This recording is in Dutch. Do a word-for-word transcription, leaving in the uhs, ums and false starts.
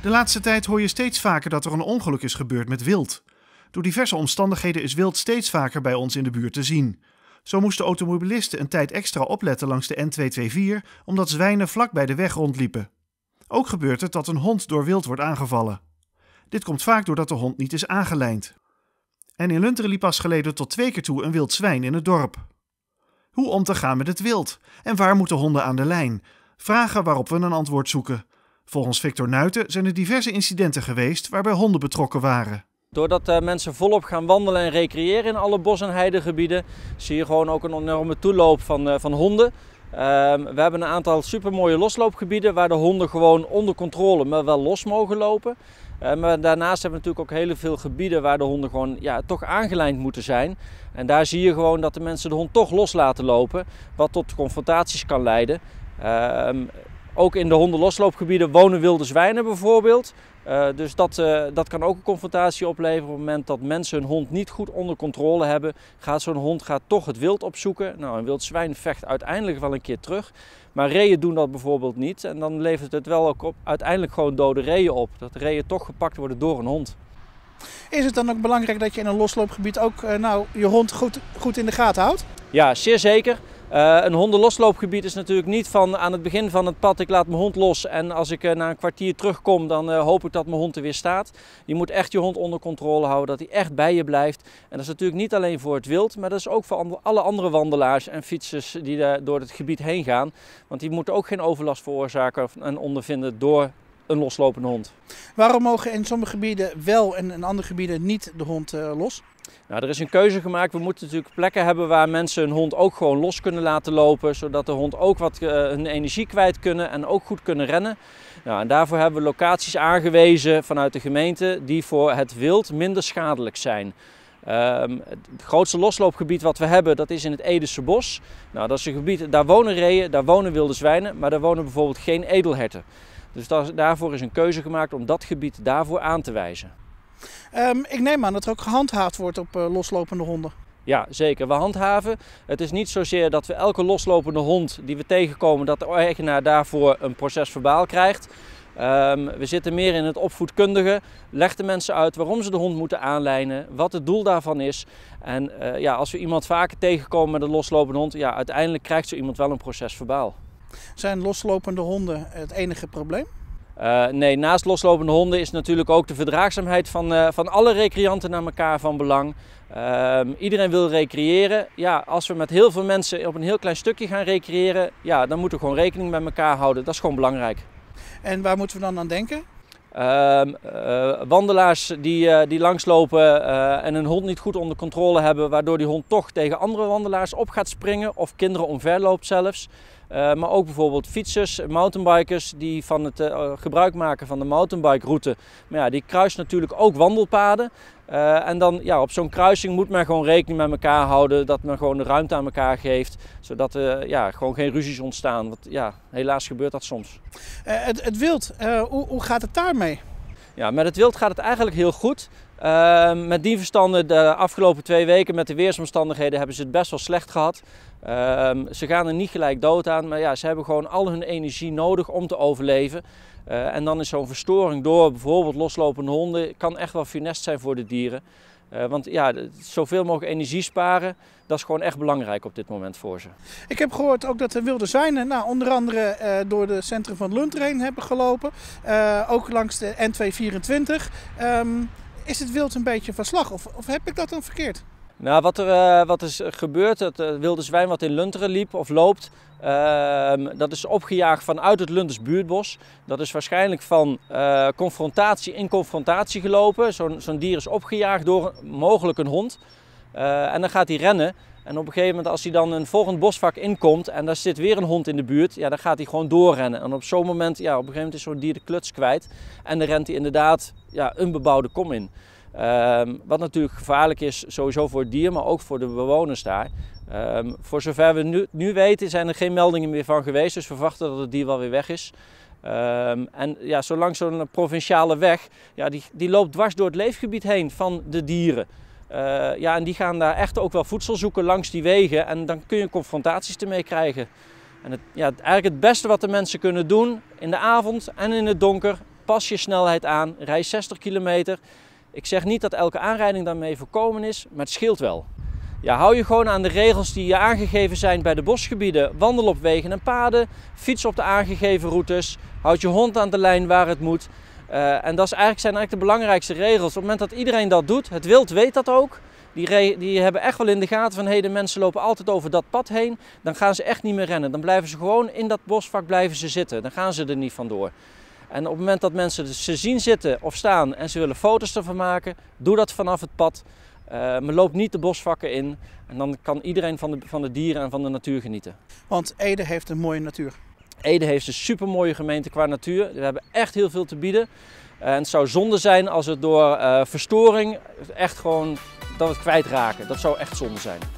De laatste tijd hoor je steeds vaker dat er een ongeluk is gebeurd met wild. Door diverse omstandigheden is wild steeds vaker bij ons in de buurt te zien. Zo moesten automobilisten een tijd extra opletten langs de N tweehonderdvierenveertig omdat zwijnen vlak bij de weg rondliepen. Ook gebeurt het dat een hond door wild wordt aangevallen. Dit komt vaak doordat de hond niet is aangelijnd. En in Lunteren liep pas geleden tot twee keer toe een wild zwijn in het dorp. Hoe om te gaan met het wild? En waar moeten honden aan de lijn? Vragen waarop we een antwoord zoeken. Volgens Victor Nuiten zijn er diverse incidenten geweest waarbij honden betrokken waren. Doordat uh, mensen volop gaan wandelen en recreëren in alle bos- en heidegebieden, zie je gewoon ook een enorme toeloop van, uh, van honden. Uh, we hebben een aantal supermooie losloopgebieden waar de honden gewoon onder controle, maar wel los mogen lopen. Uh, maar daarnaast hebben we natuurlijk ook heel veel gebieden waar de honden gewoon ja, toch aangelijnd moeten zijn. En daar zie je gewoon dat de mensen de hond toch los laten lopen, wat tot confrontaties kan leiden. Uh, ook in de hondenlosloopgebieden wonen wilde zwijnen bijvoorbeeld. Uh, dus dat, uh, dat kan ook een confrontatie opleveren. Op het moment dat mensen hun hond niet goed onder controle hebben, gaat zo'n hond gaat toch het wild opzoeken. Nou, een wild zwijn vecht uiteindelijk wel een keer terug. Maar reeën doen dat bijvoorbeeld niet. En dan levert het wel ook op, uiteindelijk gewoon dode reeën op. Dat reeën toch gepakt worden door een hond. Is het dan ook belangrijk dat je in een losloopgebied ook uh, nou, je hond goed, goed in de gaten houdt? Ja, zeer zeker. Uh, een hondenlosloopgebied is natuurlijk niet van aan het begin van het pad ik laat mijn hond los en als ik uh, na een kwartier terugkom dan uh, hoop ik dat mijn hond er weer staat. Je moet echt je hond onder controle houden, dat hij echt bij je blijft. En dat is natuurlijk niet alleen voor het wild, maar dat is ook voor alle andere wandelaars en fietsers die uh, door het gebied heen gaan. Want die moeten ook geen overlast veroorzaken en ondervinden door een loslopende hond. Waarom mogen in sommige gebieden wel en in andere gebieden niet de hond uh, los? Nou, er is een keuze gemaakt. We moeten natuurlijk plekken hebben waar mensen hun hond ook gewoon los kunnen laten lopen. Zodat de hond ook wat uh, hun energie kwijt kunnen en ook goed kunnen rennen. Nou, en daarvoor hebben we locaties aangewezen vanuit de gemeente die voor het wild minder schadelijk zijn. Um, het grootste losloopgebied wat we hebben, dat is in het Edese bos. Nou, dat is een gebied, daar wonen reeën, daar wonen wilde zwijnen, maar daar wonen bijvoorbeeld geen edelherten. Dus dat, daarvoor is een keuze gemaakt om dat gebied daarvoor aan te wijzen. Um, ik neem aan dat er ook gehandhaafd wordt op uh, loslopende honden. Ja, zeker. We handhaven. Het is niet zozeer dat we elke loslopende hond die we tegenkomen, dat de eigenaar daarvoor een procesverbaal krijgt. Um, we zitten meer in het opvoedkundige. Leg de mensen uit waarom ze de hond moeten aanlijnen, wat het doel daarvan is. En uh, ja, als we iemand vaker tegenkomen met een loslopende hond, ja, uiteindelijk krijgt zo iemand wel een procesverbaal. Zijn loslopende honden het enige probleem? Uh, nee, naast loslopende honden is natuurlijk ook de verdraagzaamheid van, uh, van alle recreanten naar elkaar van belang. Uh, iedereen wil recreëren. Ja, als we met heel veel mensen op een heel klein stukje gaan recreëren, ja, dan moeten we gewoon rekening met elkaar houden. Dat is gewoon belangrijk. En waar moeten we dan aan denken? Uh, uh, wandelaars die, uh, die langslopen uh, en een hond niet goed onder controle hebben, waardoor die hond toch tegen andere wandelaars op gaat springen of kinderen omverloopt zelfs. Uh, maar ook bijvoorbeeld fietsers, mountainbikers die van het uh, gebruik maken van de mountainbike route. Maar ja, die kruisen natuurlijk ook wandelpaden. Uh, en dan ja, op zo'n kruising moet men gewoon rekening met elkaar houden, dat men gewoon de ruimte aan elkaar geeft, zodat er uh, ja, gewoon geen ruzies ontstaan. Want ja, helaas gebeurt dat soms. Uh, het, het wild, uh, hoe, hoe gaat het daarmee? Ja, met het wild gaat het eigenlijk heel goed. Uh, met dierverstanden de afgelopen twee weken met de weersomstandigheden hebben ze het best wel slecht gehad. Uh, ze gaan er niet gelijk dood aan, maar ja, ze hebben gewoon al hun energie nodig om te overleven. Uh, en dan is zo'n verstoring door bijvoorbeeld loslopende honden kan echt wel funest zijn voor de dieren. Uh, want ja, zoveel mogelijk energie sparen, dat is gewoon echt belangrijk op dit moment voor ze. Ik heb gehoord ook dat de wilde zwijnen nou, onder andere uh, door het centrum van Lunteren heen hebben gelopen. Uh, ook langs de N tweehonderdvierentwintig. Um, is het wild een beetje van slag of, of heb ik dat dan verkeerd? Nou, wat er uh, wat is gebeurd, het uh, wilde zwijn wat in Lunteren liep of loopt, uh, dat is opgejaagd vanuit het Lunters buurtbos. Dat is waarschijnlijk van uh, confrontatie in confrontatie gelopen. Zo'n zo'n dier is opgejaagd door mogelijk een hond. Uh, en dan gaat hij rennen. En op een gegeven moment als hij dan een volgend bosvak inkomt en daar zit weer een hond in de buurt, ja, dan gaat hij gewoon doorrennen. En op zo'n moment, ja, op een gegeven moment is zo'n dier de kluts kwijt. En dan rent hij inderdaad ja, een bebouwde kom in. Um, wat natuurlijk gevaarlijk is, sowieso voor het dier, maar ook voor de bewoners daar. Um, voor zover we nu, nu weten zijn er geen meldingen meer van geweest, dus we verwachten dat het dier wel weer weg is. Um, en ja, zolang zo'n provinciale weg, ja, die, die loopt dwars door het leefgebied heen van de dieren. Uh, ja, en die gaan daar echt ook wel voedsel zoeken langs die wegen en dan kun je confrontaties ermee krijgen. En het, ja, eigenlijk het beste wat de mensen kunnen doen in de avond en in het donker, pas je snelheid aan, rij zestig kilometer. Ik zeg niet dat elke aanrijding daarmee voorkomen is, maar het scheelt wel. Ja, hou je gewoon aan de regels die je aangegeven zijn bij de bosgebieden. Wandel op wegen en paden, fiets op de aangegeven routes, houd je hond aan de lijn waar het moet. Uh, en dat is eigenlijk, zijn eigenlijk de belangrijkste regels. Op het moment dat iedereen dat doet, het wild weet dat ook. Die, die hebben echt wel in de gaten van hey, de mensen lopen altijd over dat pad heen. Dan gaan ze echt niet meer rennen. Dan blijven ze gewoon in dat bosvak blijven ze zitten. Dan gaan ze er niet vandoor. En op het moment dat mensen ze zien zitten of staan en ze willen foto's ervan maken, doe dat vanaf het pad. Uh, maar loop niet de bosvakken in. En dan kan iedereen van de, van de dieren en van de natuur genieten. Want Ede heeft een mooie natuur. Ede heeft een supermooie gemeente qua natuur. We hebben echt heel veel te bieden. Uh, en het zou zonde zijn als het door uh, verstoring echt gewoon dat we het kwijtraken. Dat zou echt zonde zijn.